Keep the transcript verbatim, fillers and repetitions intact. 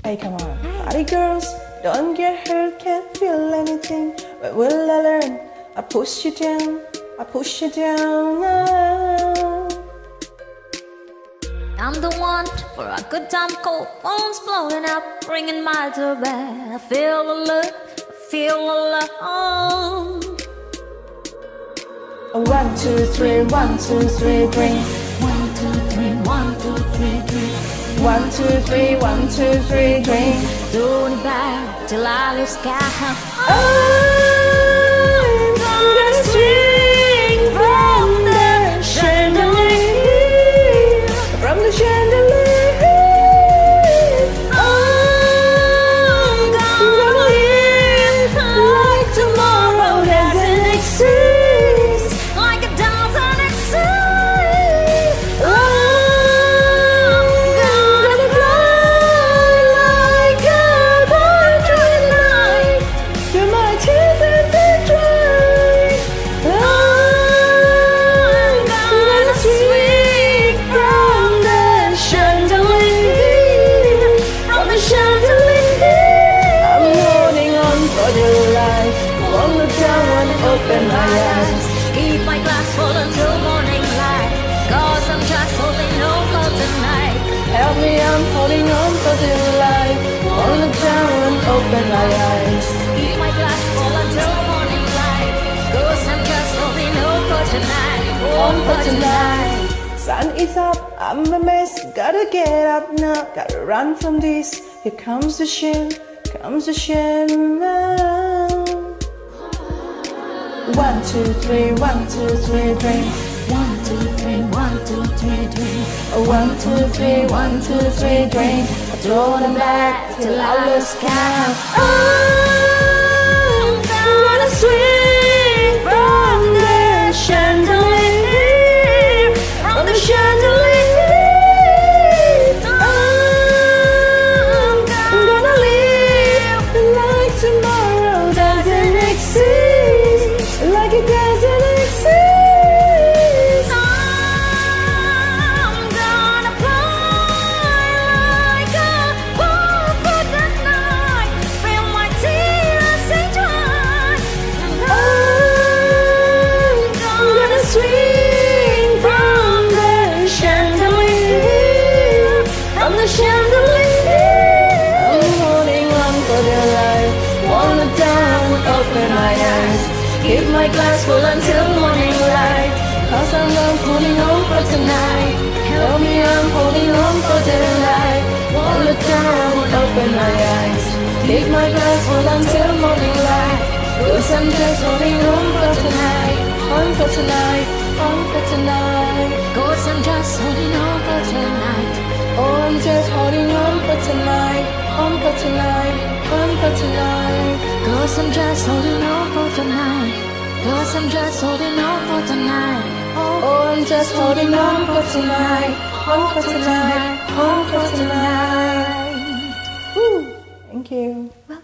Hey, come on, party girls, don't get hurt, can't feel anything. But will I learn? I push you down, I push you down now. I'm the one for a good time, cold phones blowing up, ringing my doorbell. I feel the love, I feel the love. One, two, three, one, two, three, drink. One, two, three, one, two, three, drink. One, two, three, one, two, three, drink. Doing it back till I lose count. I'm gonna swing from the chandelier, from the chandelier. I'm gonna live like tomorrow doesn't exist, like it doesn't exist. I'm gonna fly like a bird tonight till my tears are dry. I'm gonna swing from the chandelier, from the chandelier. I'm holding on for dear life, won't look down when I open my eyes. Keep my glass full until morning light, 'cause I'm just holding on for tonight. Help me, I'm holding on for dear life, won't look down when I open my eyes. Keep my glass full until morning light, 'cause I'm just holding on for tonight. On for tonight. Sun is up, I'm a mess, gotta get up now, gotta run from this. Here comes the shame, comes the shame now. One, two, three, one, two, three, drink. One, two, three, one, two, three, drink. One, two, three, one, two, three, drink. I throw them back till I lose count. I'm gonna swing from the chandelier, from the chandelier. I'm gonna live like tomorrow doesn't exist, like it doesn't exist. I'm gonna fly like a bird for the night, feel my tears and dry. I'm gonna swing from the chandelier, from the chandelier. I'm holding on for dear life, won't look down, open my eyes. Keep my glass full until morning light, 'cause I'm not holding on for tonight. Help me, I'm holding on for dear life, won't look down, open my eyes. Keep my glass full until morning light, 'cause I'm just holding on for tonight. On for tonight, on for tonight. 'Cause I'm just holding on for tonight. Oh, I'm just holding on for tonight. On for tonight, on for tonight. 'Cause I'm just holding on for tonight. 'Cause I'm just holding on for tonight. Oh, I'm just holding on for tonight. On for tonight, on for tonight. Woo. Thank you.